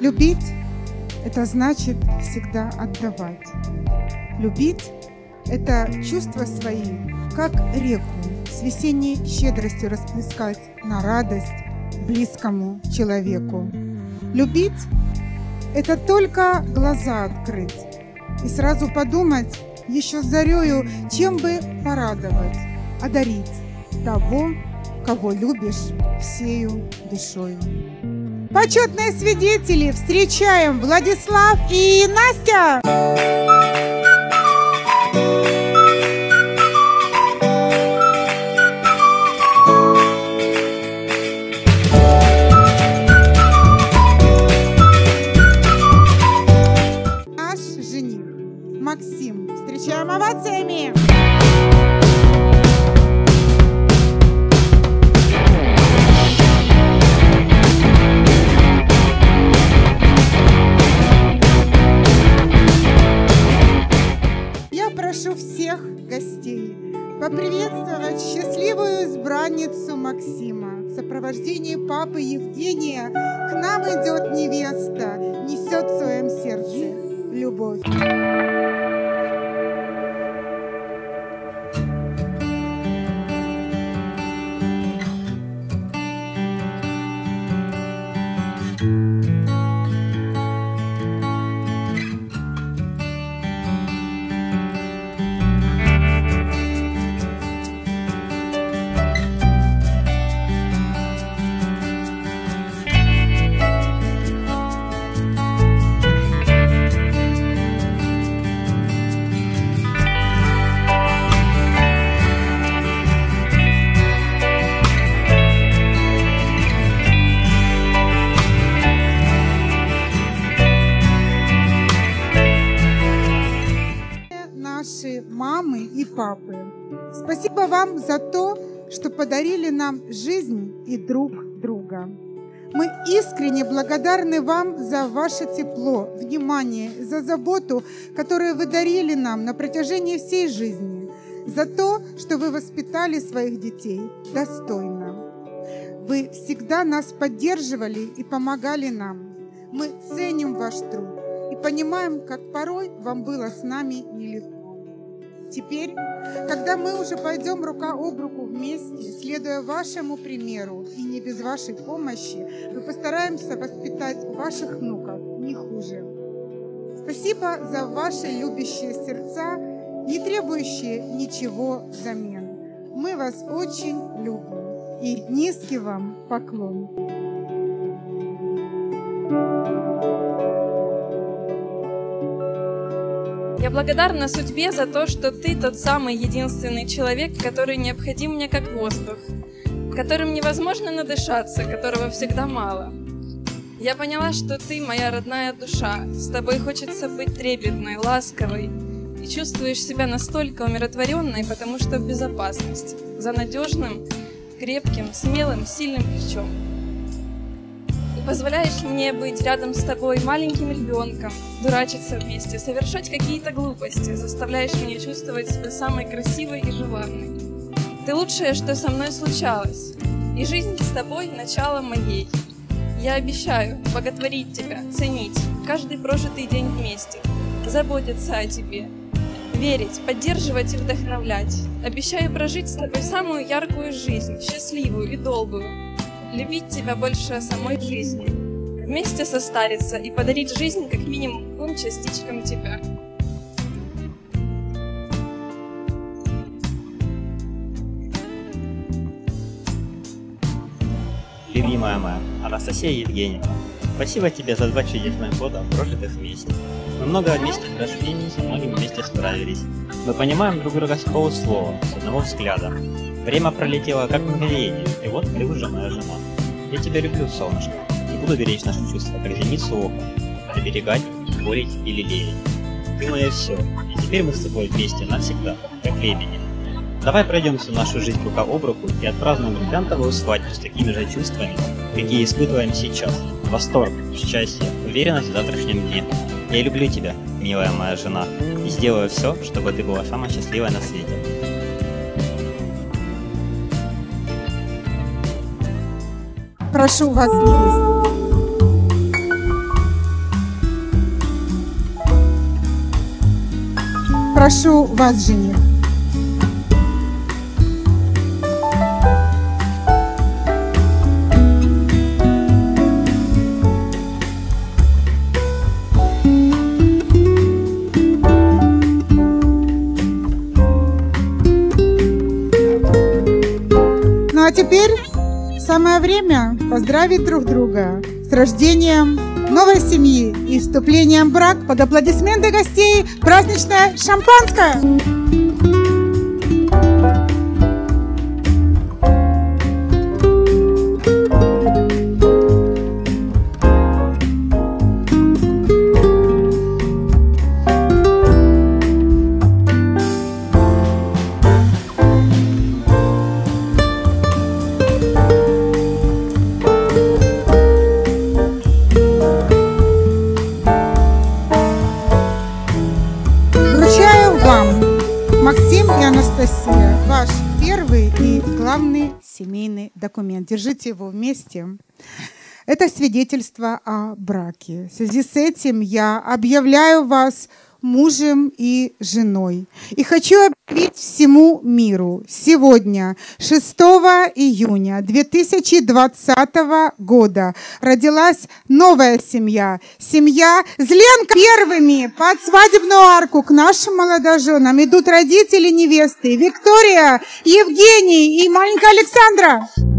Любить – это значит всегда отдавать. Любить – это чувства свои, как реку, с весенней щедростью расплескать на радость близкому человеку. Любить – это только глаза открыть и сразу подумать еще с зарею, чем бы порадовать, одарить того, кого любишь всею душою. Почетные свидетели, встречаем Владислав и Настя! Наш жених Максим. Встречаем овациями! Прошу всех гостей поприветствовать счастливую избранницу Максима. В сопровождении папы Евгения к нам идет невеста, несет в своем сердце любовь. Наши мамы и папы, спасибо вам за то, что подарили нам жизнь и друг друга. Мы искренне благодарны вам за ваше тепло, внимание, за заботу, которую вы дарили нам на протяжении всей жизни, за то, что вы воспитали своих детей достойно. Вы всегда нас поддерживали и помогали нам. Мы ценим ваш труд и понимаем, как порой вам было с нами нелегко. Теперь, когда мы уже пойдем рука об руку вместе, следуя вашему примеру и не без вашей помощи, мы постараемся воспитать ваших внуков не хуже. Спасибо за ваши любящие сердца, не требующие ничего взамен. Мы вас очень любим. И низкий вам поклон. Я благодарна судьбе за то, что ты тот самый единственный человек, который необходим мне как воздух, которым невозможно надышаться, которого всегда мало. Я поняла, что ты моя родная душа, с тобой хочется быть трепетной, ласковой, и чувствуешь себя настолько умиротворенной, потому что в безопасности, за надежным, крепким, смелым, сильным плечом. Ты позволяешь мне быть рядом с тобой маленьким ребенком, дурачиться вместе, совершать какие-то глупости, заставляешь меня чувствовать себя самой красивой и желанной. Ты лучшее, что со мной случалось, и жизнь с тобой – начало моей. Я обещаю боготворить тебя, ценить каждый прожитый день вместе, заботиться о тебе, верить, поддерживать и вдохновлять. Обещаю прожить с тобой самую яркую жизнь, счастливую и долгую, любить тебя больше самой жизни, вместе состариться и подарить жизнь как минимум 2 частичкам тебя. Любимая моя Анастасия Евгеньевна, спасибо тебе за 2 чудесных года, прожитых вместе. Мы много вместе прошли, с многим вместе справились. Мы понимаем друг друга с полуслова, с одного взгляда. Время пролетело как мгновение, и вот ты уже моя жена. Я тебя люблю, солнышко, и буду беречь наши чувства, как зеницу ока, оберегать, спорить и лелеять. Ты мое все, и теперь мы с тобой вместе навсегда, как лебеди. Давай пройдем всю нашу жизнь рука об руку и отпразднуем бриллиантовую свадьбу с такими же чувствами, какие испытываем сейчас. Восторг, счастье, уверенность в завтрашнем дне. Я люблю тебя, милая моя жена, и сделаю все, чтобы ты была самой счастливой на свете. Прошу вас, невеста. Прошу вас, жених. Ну а теперь самое время поздравить друг друга с рождением новой семьи и вступлением в брак. Под аплодисменты гостей праздничное шампанское. Максим и Анастасия, ваш первый и главный семейный документ. Держите его вместе. Это свидетельство о браке. В связи с этим я объявляю вас мужем и женой. И хочу объявить всему миру. Сегодня, 6 июня 2020 года, родилась новая семья. Семья Зленко. Первыми под свадебную арку к нашим молодоженам идут родители невесты Виктория, Евгений и маленькая Александра.